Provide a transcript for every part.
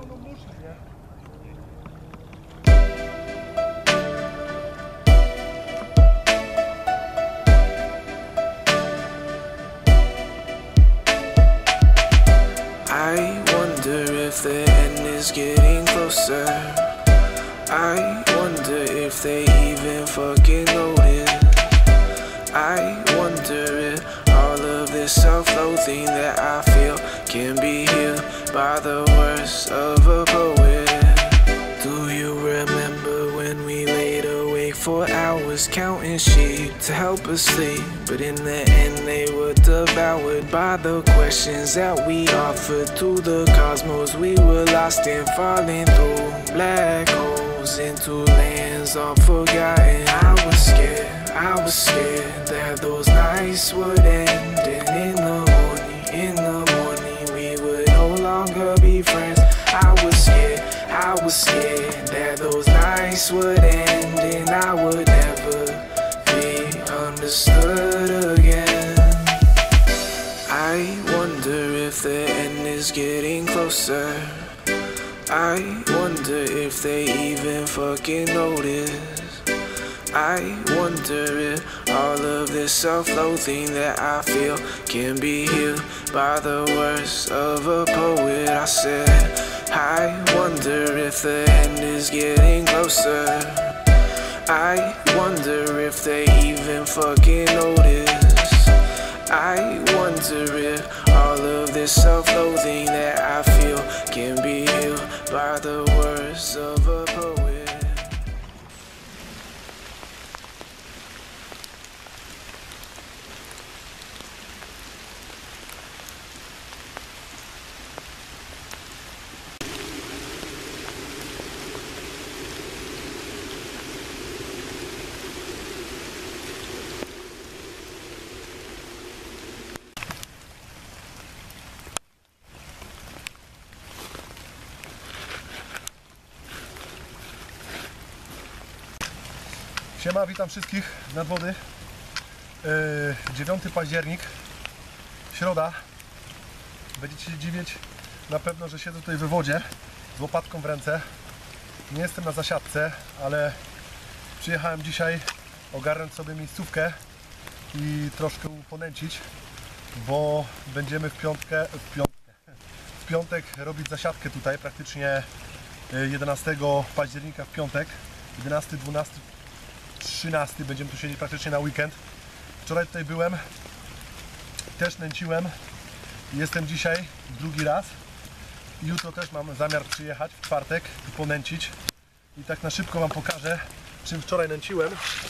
pełną muszli, nie? I wonder if the end is getting closer. I wonder if they even fucking notice. I wonder if all of this self-loathing that I feel can be healed by the words of a poet. Do you remember when we laid awake for hours counting sheep to help us sleep? But in the end they were devoured by the questions that we offered to the cosmos. We were lost and falling through black holes into lands unforgotten. I was scared that those nights would end, and in the morning we would no longer be friends. I was scared that those nights would end, and I would never be understood again. I wonder if the end is getting closer. I wonder if they even fucking notice. I wonder if all of this self-loathing that I feel can be healed by the words of a poet. I said, I wonder if the end is getting closer. I wonder if they even fucking notice. I wonder if all of this self-loathing that I feel can be healed by the words of a poet. Siema, witam wszystkich z nadwody. 9 październik, środa. Będziecie się dziwić na pewno, że siedzę tutaj w wodzie z łopatką w ręce. Nie jestem na zasiadce, ale przyjechałem dzisiaj ogarnąć sobie miejscówkę i troszkę uponęcić, bo będziemy w piątek robić zasiadkę tutaj, praktycznie 11 października w piątek, 11, 12, 13 będziemy tu siedzieć praktycznie na weekend. Wczoraj tutaj byłem, też nęciłem. Jestem dzisiaj drugi raz. Jutro też mam zamiar przyjechać w czwartek i ponęcić. I tak na szybko wam pokażę, czym wczoraj nęciłem.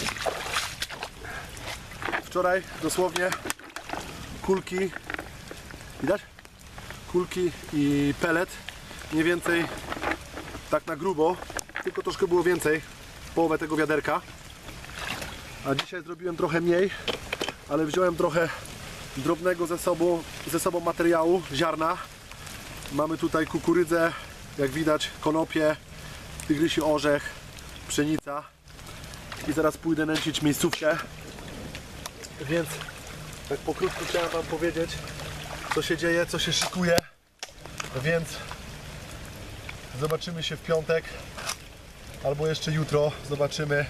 Wczoraj dosłownie kulki, widać? Kulki i pelet. Mniej więcej tak na grubo, tylko troszkę było więcej, połowę tego wiaderka. A dzisiaj zrobiłem trochę mniej, ale wziąłem trochę drobnego ze sobą materiału, ziarna. Mamy tutaj kukurydzę, jak widać, konopie, tygrysi orzech, pszenica. I zaraz pójdę nęcić miejscówkę. Więc tak pokrótce chciałem wam powiedzieć, co się dzieje, co się szykuje. Więc zobaczymy się w piątek, albo jeszcze jutro, zobaczymy.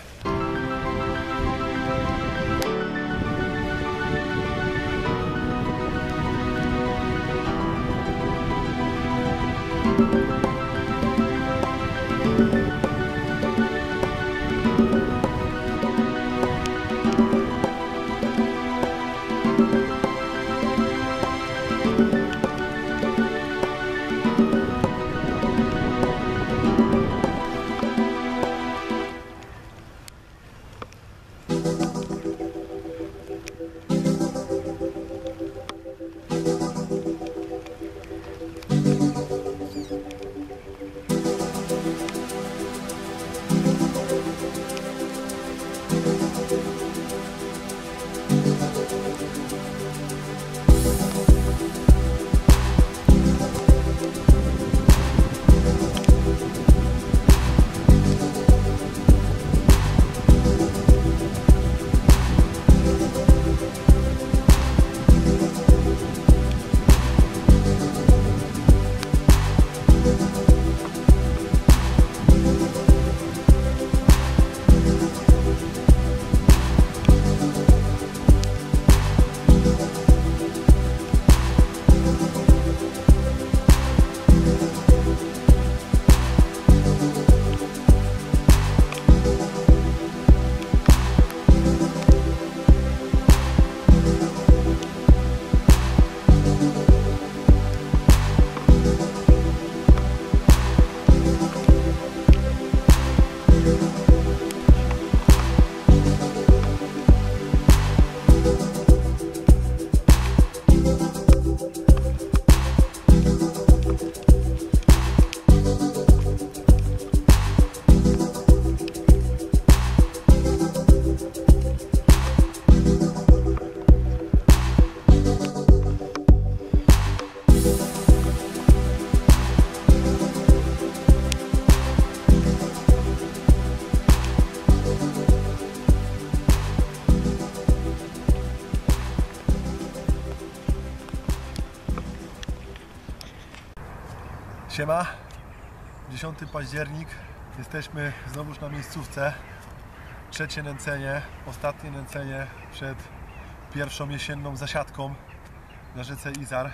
Siema, 10 październik, jesteśmy znowuż na miejscówce. Trzecie nęcenie, ostatnie nęcenie przed pierwszą jesienną zasiadką na rzece Izar.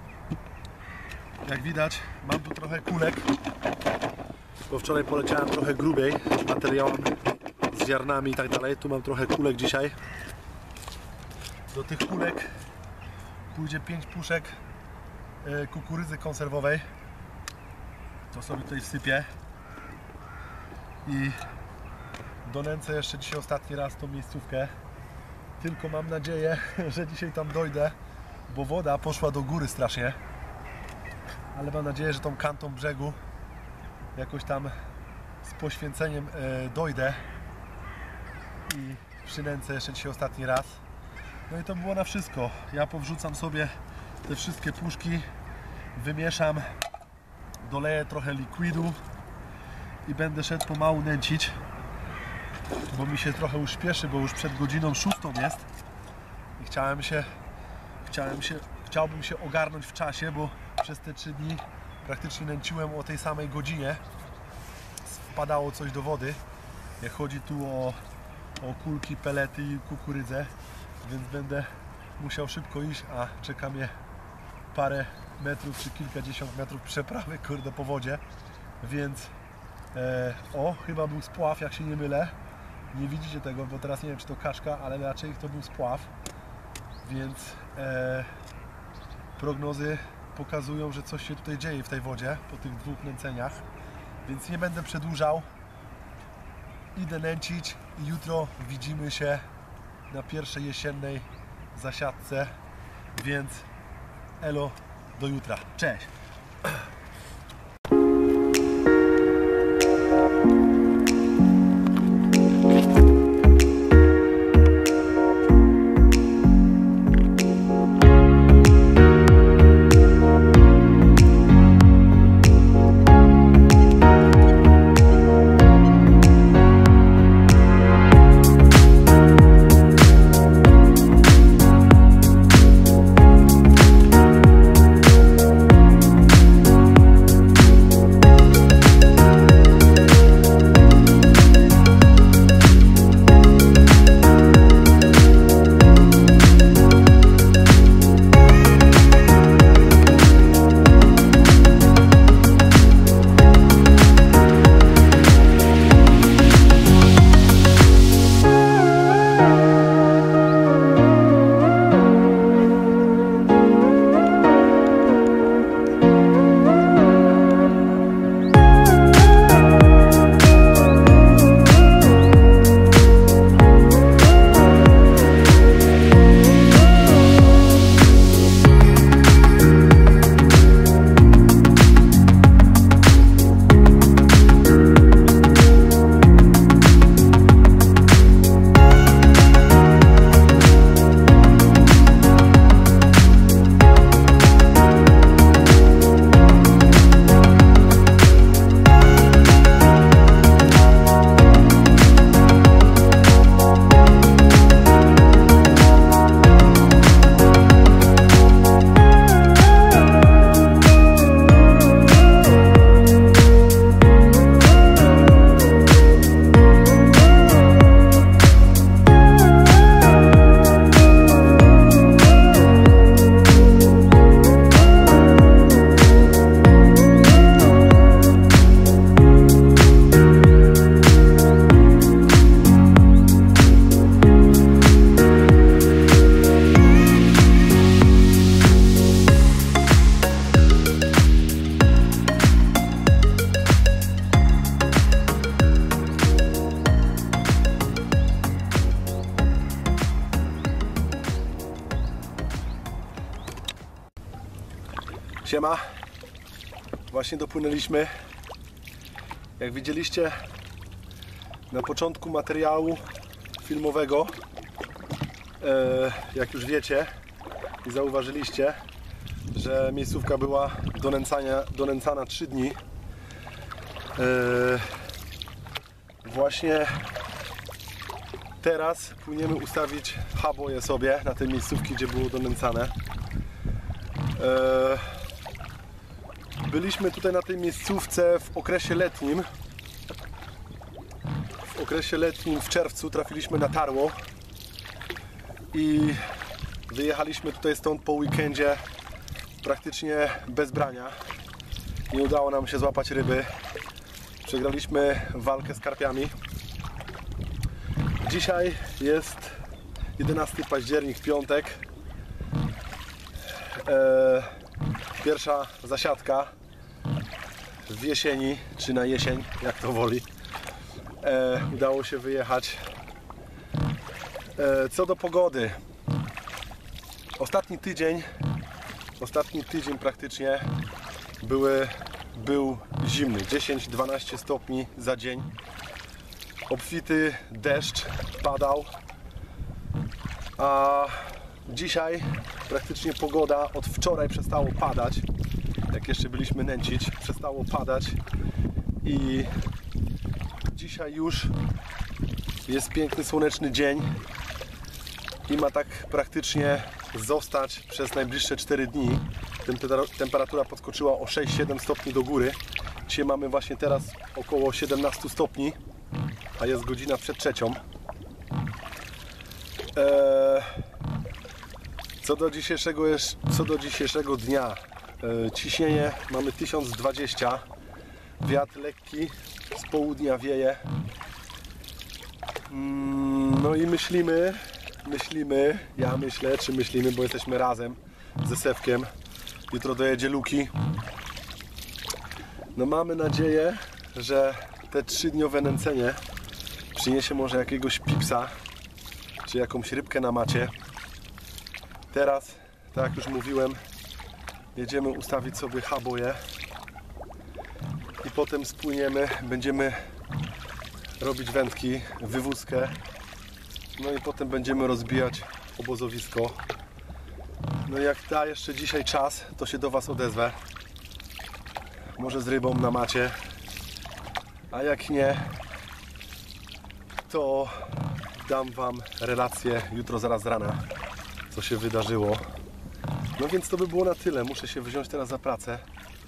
Jak widać, mam tu trochę kulek, bo wczoraj poleciałem trochę grubiej z materiałem, z ziarnami i tak dalej. Tu mam trochę kulek dzisiaj. Do tych kulek pójdzie 5 puszek kukurydzy konserwowej. To sobie tutaj wsypię i donęcę jeszcze dzisiaj ostatni raz tą miejscówkę. Tylko mam nadzieję, że dzisiaj tam dojdę, bo woda poszła do góry strasznie. Ale mam nadzieję, że tą kantą brzegu jakoś tam z poświęceniem dojdę i przynęcę jeszcze dzisiaj ostatni raz. No i to było na wszystko. Ja powrzucam sobie te wszystkie puszki, wymieszam, doleję trochę likwidu i będę szedł pomału nęcić, bo mi się trochę już śpieszy, bo już przed godziną 6 jest i chciałbym się ogarnąć w czasie, bo przez te 3 dni praktycznie nęciłem o tej samej godzinie. Wpadało coś do wody, jak chodzi tu o kulki, pelety i kukurydzę, więc będę musiał szybko iść, a czeka mnie parę metrów czy kilkadziesiąt metrów przeprawy, kurde, po wodzie, więc chyba był spław, jak się nie mylę. Nie widzicie tego, bo teraz nie wiem, czy to kaczka, ale raczej to był spław, więc prognozy pokazują, że coś się tutaj dzieje w tej wodzie po tych 2 nęceniach, więc nie będę przedłużał. Idę nęcić i jutro widzimy się na pierwszej jesiennej zasiadce, więc elo, do jutra. Cześć! Siema, właśnie dopłynęliśmy. Jak widzieliście na początku materiału filmowego, jak już wiecie i zauważyliście, że miejscówka była donęcana 3 dni. Właśnie teraz płyniemy ustawić haboje sobie na tej miejscówki, gdzie było donęcane. Byliśmy tutaj na tej miejscówce w okresie letnim. W okresie letnim w czerwcu trafiliśmy na tarło i wyjechaliśmy tutaj stąd po weekendzie praktycznie bez brania. Nie udało nam się złapać ryby. Przegraliśmy walkę z karpiami. Dzisiaj jest 11 październik, piątek. Pierwsza zasiadka w jesieni, czy na jesień, jak to woli. Udało się wyjechać. Co do pogody. Ostatni tydzień praktycznie był zimny, 10-12 stopni za dzień. Obfity deszcz padał, a dzisiaj praktycznie pogoda od wczoraj przestało padać. Jak jeszcze byliśmy nęcić, przestało padać i dzisiaj już jest piękny, słoneczny dzień i ma tak praktycznie zostać przez najbliższe 4 dni. Temperatura podskoczyła o 6-7 stopni do góry. Dzisiaj mamy właśnie teraz około 17 stopni, a jest godzina przed 3:00. Co do dzisiejszego dnia, ciśnienie mamy 1020, wiatr lekki, z południa wieje. No i myślimy, ja myślę, bo jesteśmy razem ze Sewkiem. Jutro dojedzie Luki. No mamy nadzieję, że te 3-dniowe nęcenie przyniesie może jakiegoś pipsa, czy jakąś rybkę na macie. Teraz, tak jak już mówiłem, jedziemy ustawić sobie haboje i potem spłyniemy, będziemy robić wędki, wywózkę, no i potem będziemy rozbijać obozowisko. No i jak da jeszcze dzisiaj czas, to się do Was odezwę. Może z rybą na macie, a jak nie, to dam Wam relację jutro zaraz z rana, co się wydarzyło. No więc to by było na tyle. Muszę się wziąć teraz za pracę.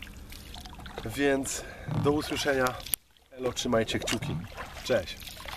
Więc do usłyszenia. Elo, trzymajcie kciuki. Cześć.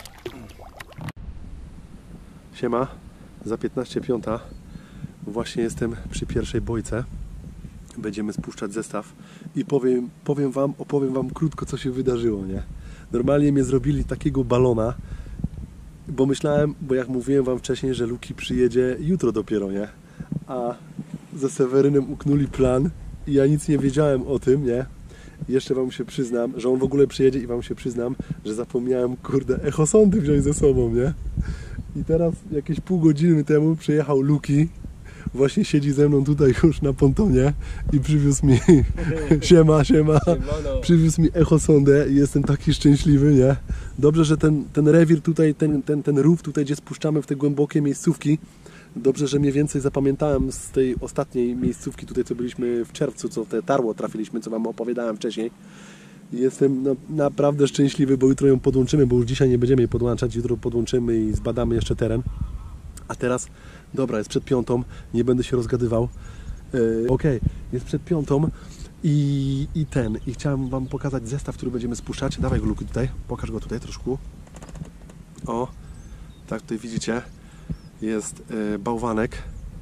Siema. Za 15:05. Właśnie jestem przy pierwszej bojce. Będziemy spuszczać zestaw i opowiem wam krótko, co się wydarzyło, nie? Normalnie mnie zrobili takiego balona, bo myślałem, bo jak mówiłem wam wcześniej, że Luki przyjedzie jutro dopiero, nie? A ze Sewerynem uknuli plan i ja nic nie wiedziałem o tym, nie? I jeszcze wam się przyznam, że on w ogóle przyjedzie i wam się przyznam, że zapomniałem, kurde, echosondy wziąć ze sobą, nie? I teraz jakieś pół godziny temu przyjechał Luki, właśnie siedzi ze mną tutaj już na pontonie i przywiózł mi siema, przywiózł mi echosondę i jestem taki szczęśliwy, nie? Dobrze, że ten rewir tutaj, ten rów tutaj, gdzie spuszczamy w te głębokie miejscówki, dobrze, że mniej więcej zapamiętałem z tej ostatniej miejscówki tutaj, co byliśmy w czerwcu, co w te tarło trafiliśmy, co wam opowiadałem wcześniej. Jestem naprawdę szczęśliwy, bo jutro ją podłączymy, bo już dzisiaj nie będziemy jej podłączać, jutro podłączymy i zbadamy jeszcze teren. A teraz, dobra, jest przed 5:00, nie będę się rozgadywał. Okej, jest przed 5:00 i chciałem wam pokazać zestaw, który będziemy spuszczać. Dawaj go, Luki, tutaj, pokaż go tutaj troszkę. O, tak tutaj widzicie, jest bałwanek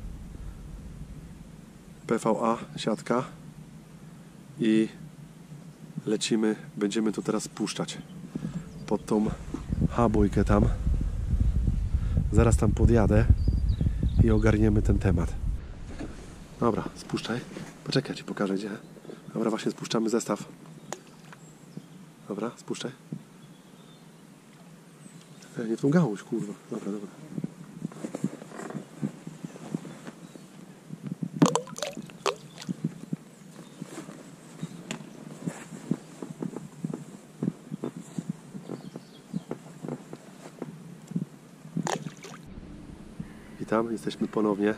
PVA, siatka i lecimy, będziemy to teraz spuszczać pod tą habojkę tam. Zaraz tam podjadę i ogarniemy ten temat. Dobra, spuszczaj. Poczekaj, ja ci pokażę gdzie. Dobra, właśnie spuszczamy zestaw. Dobra, spuszczaj. Nie w tą gałąź, kurwa. Dobra. Witam, jesteśmy ponownie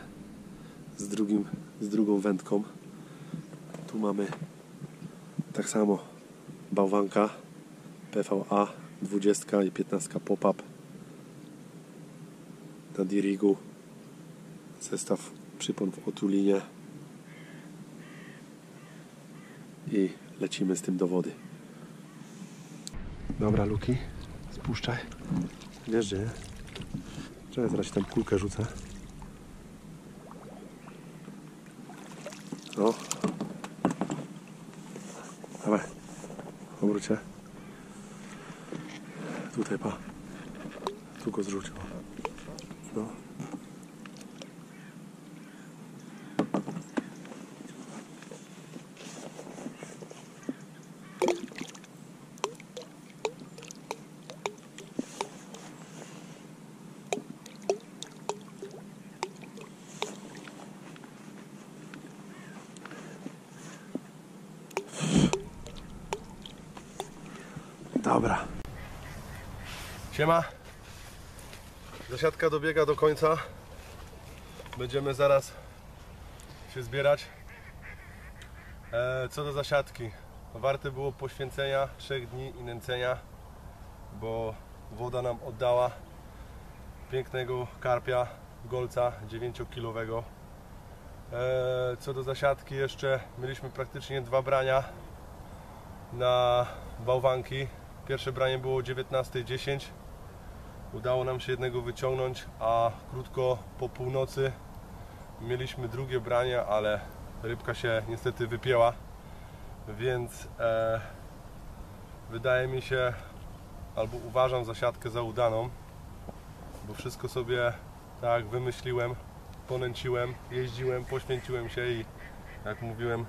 z drugą wędką. Tu mamy tak samo bałwanka PVA 20 i 15 pop-up na dirigu, zestaw przypon w otulinie i lecimy z tym do wody. Dobra, Luki, spuszczaj. Wiesz gdzie, nie? Czekaj, zaraz ci tam kulkę rzucę. No. Dawaj. Obróć się. Tutaj, pa. Tu go zrzuć. No. Dobra. Siema. Zasiadka dobiega do końca. Będziemy zaraz się zbierać. Co do zasiadki. Warte było poświęcenia 3 dni i nęcenia, bo woda nam oddała pięknego karpia, golca 9-kilowego. Co do zasiadki jeszcze mieliśmy praktycznie 2 brania na bałwanki. Pierwsze branie było o 19:10. Udało nam się jednego wyciągnąć, a krótko po północy mieliśmy drugie branie, ale rybka się niestety wypięła, więc wydaje mi się, albo uważam zasiadkę za udaną, bo wszystko sobie tak wymyśliłem, ponęciłem, jeździłem, poświęciłem się i jak mówiłem,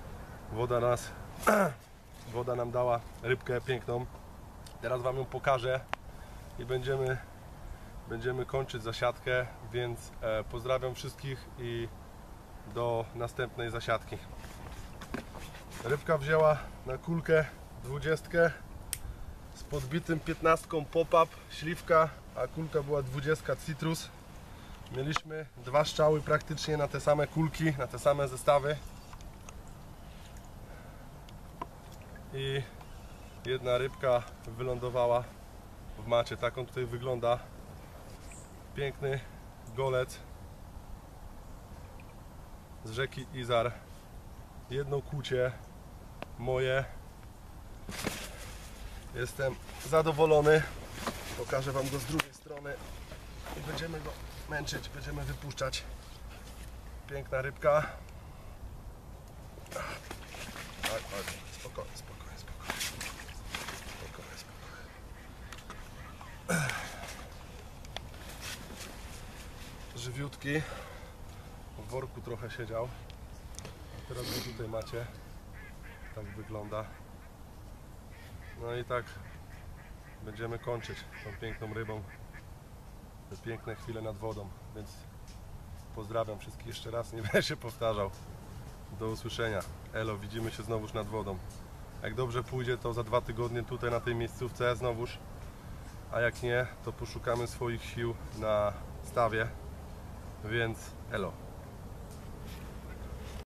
woda nam dała rybkę piękną. Teraz Wam ją pokażę i będziemy kończyć zasiadkę, więc pozdrawiam wszystkich i do następnej zasiadki. Rybka wzięła na kulkę 20 z podbitym 15 pop-up śliwka, a kulka była 20 citrus. Mieliśmy 2 strzały praktycznie na te same kulki, na te same zestawy i jedna rybka wylądowała w macie. Tak on tutaj wygląda. Piękny golec z rzeki Izar. Jedno kucie moje. Jestem zadowolony. Pokażę Wam go z drugiej strony i będziemy go męczyć, będziemy wypuszczać. Piękna rybka. Spokojnie. Żywiutki, w worku trochę siedział, a teraz go tutaj macie, tak wygląda. No i tak będziemy kończyć tą piękną rybą, te piękne chwile nad wodą, więc pozdrawiam wszystkich jeszcze raz, nie będę się powtarzał. Do usłyszenia, elo, widzimy się znowuż nad wodą. Jak dobrze pójdzie, to za 2 tygodnie tutaj na tej miejscówce znowuż, a jak nie, to poszukamy swoich sił na stawie. Więc elo.